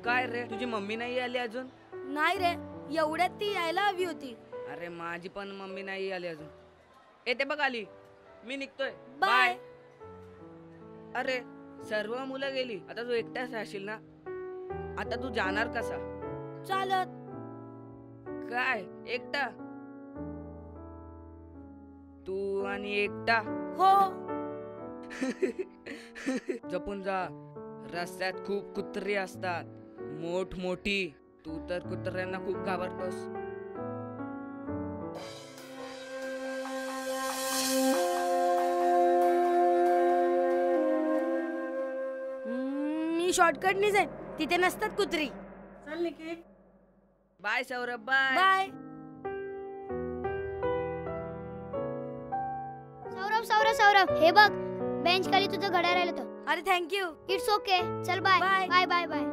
काय रे, तुझी मम्मी नाही आली अजून? नाही रे, एवढ्यात ती यायला हवी होती. अरे माझी पण मम्मी नाही आली अजून. येते बघ आली, मी निघतोय. बाय. अरे सर्व मुलं गेली, आता तू एकटाच राहशील ना. आता तू जाणार कसा? चालत. काय एकटा? तू आणि एकटा? हो. जपून जा, रस्त्यात खूप कुत्री असतात, मोठी. तू तर कुत्र्यांना खूप घाबरतोस. मी शॉर्टकटनीच आहे, तिथे नसतात कुत्री. चल Nikhil. Bye Saurabh. Bye bye. Saurabh हे बघ, बेंच खाली तुझं घड्याळ राहिलं होतं. अरे थँक्यू. It's okay. चल bye bye. Bye bye bye.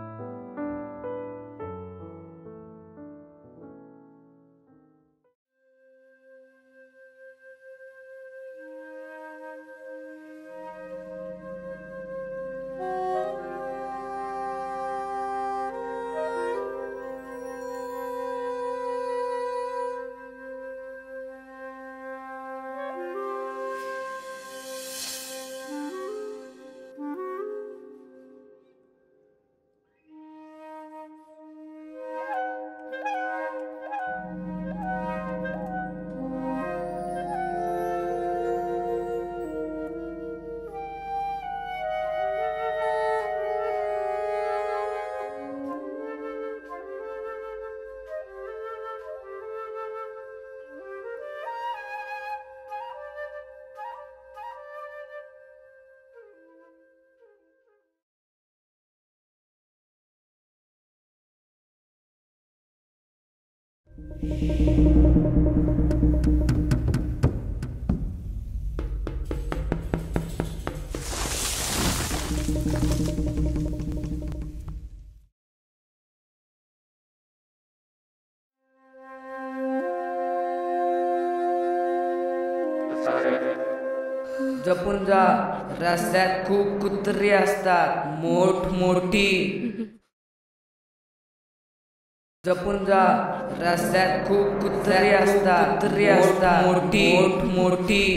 जपून जा, रस्त्यात खूप कुत्री असतात, मोठी. जपून जा, रस्त्यात खूप कुत्री असतात, मोठी.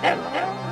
आहे